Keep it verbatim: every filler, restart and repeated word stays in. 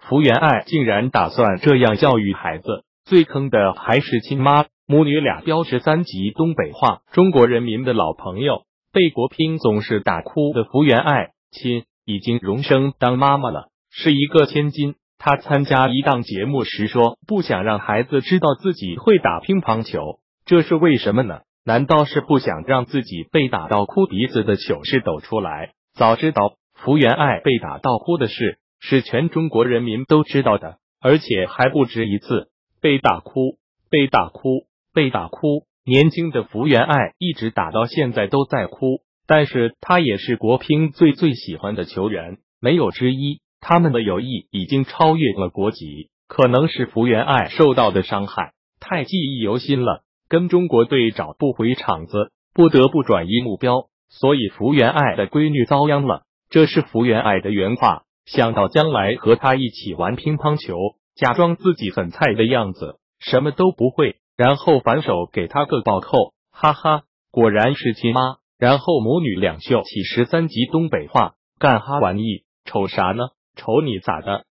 福原爱竟然打算这样教育孩子，最坑的还是亲妈，母女俩标十三级东北话，中国人民的老朋友，被国乒总是打哭的福原爱，亲已经荣升当妈妈了，是一个千金。她参加一档节目时说，不想让孩子知道自己会打乒乓球，这是为什么呢？难道是不想让自己被打到哭鼻子的糗事抖出来？早知道福原爱被打到哭的事是全中国人民都知道的，而且还不止一次，被打哭，被打哭，被打哭。年轻的福原爱一直打到现在都在哭，但是她也是国乒最最喜欢的球员，没有之一。他们的友谊已经超越了国籍，可能是福原爱受到的伤害太记忆犹新了，跟中国队找不回场子，不得不转移目标，所以福原爱的闺女遭殃了。这是福原爱的原话。想到将来和她一起玩乒乓球，假装自己很菜的样子，什么都不会，然后反手给她个暴扣，哈哈，果然是亲妈。然后母女俩秀起十三级东北话，干哈玩意，瞅啥呢？瞅你咋的？